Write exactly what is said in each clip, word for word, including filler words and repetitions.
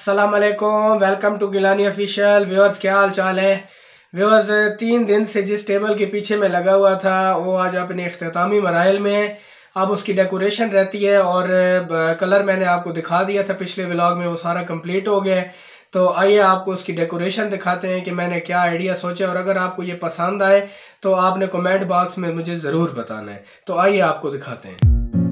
अस्सलाम वालेकुम, welcome to गिलानियोफिशियल। Viewers, क्या हाल चाल है। व्यूअर्स, तीन दिन से जिस टेबल के पीछे मैं लगा हुआ था वो आज अपने इख्तितामी मराइल में, अब उसकी डेकोरेशन रहती है और कलर मैंने आपको दिखा दिया था पिछले व्लॉग में, वो सारा कंप्लीट हो गया है। तो आइए आपको उसकी डेकोरेशन दिखाते हैं कि मैंने क्या आइडिया सोचा, और अगर आपको ये पसंद आए तो आपने कमेंट बॉक्स में मुझे ज़रूर बताना है। तो आइए आपको दिखाते हैं।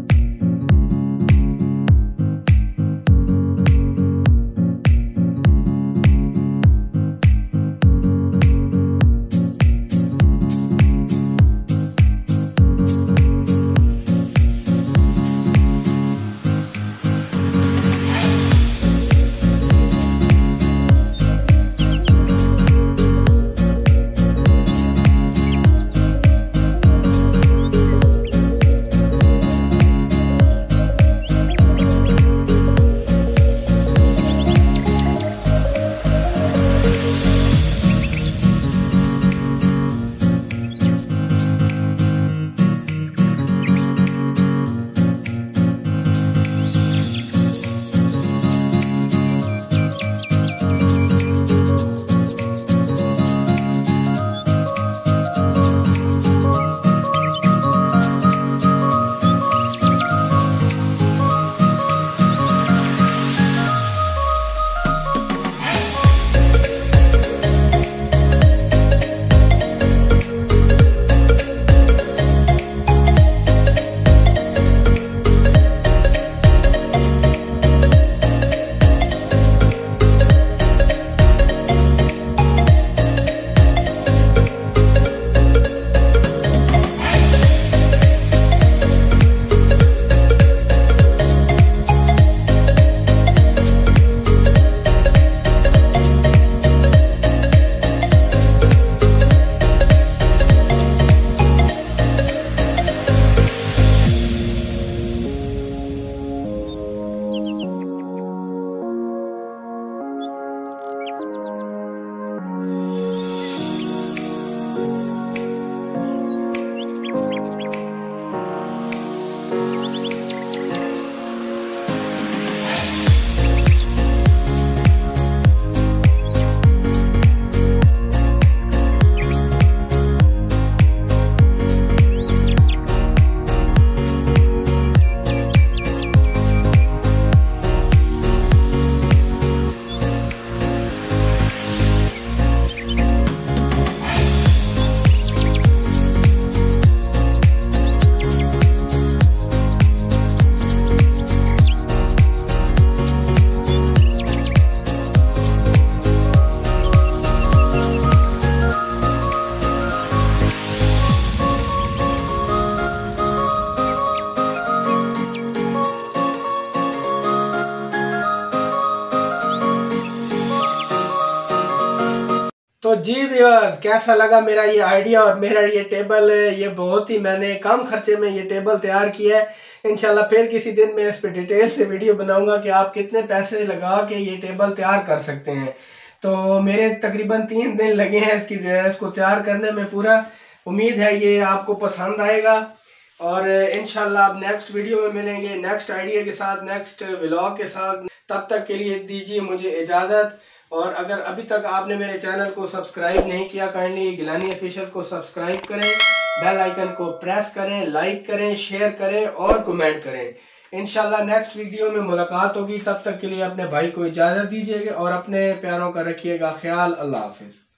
तो जी व्यूअर्स, कैसा लगा मेरा ये आइडिया और मेरा ये टेबल। ये बहुत ही मैंने कम खर्चे में ये टेबल तैयार किया है। इंशाल्लाह फिर किसी दिन मैं इस पर डिटेल से वीडियो बनाऊंगा कि आप कितने पैसे लगा के ये टेबल तैयार कर सकते हैं। तो मेरे तकरीबन तीन दिन लगे हैं इसकी इसको तैयार करने में। पूरा उम्मीद है ये आपको पसंद आएगा और इंशाल्लाह आप नेक्स्ट वीडियो में मिलेंगे नेक्स्ट आइडिया के साथ, नेक्स्ट व्लॉग के साथ। तब तक के लिए दीजिए मुझे इजाज़त। और अगर अभी तक आपने मेरे चैनल को सब्सक्राइब नहीं किया, काइंडली गिलानियोफिशियल को सब्सक्राइब करें, बेल आइकन को प्रेस करें, लाइक करें, शेयर करें और कमेंट करें। इंशाल्लाह नेक्स्ट वीडियो में मुलाकात होगी। तब तक के लिए अपने भाई को इजाज़त दीजिएगा और अपने प्यारों का रखिएगा ख्याल। अल्लाह हाफिज़।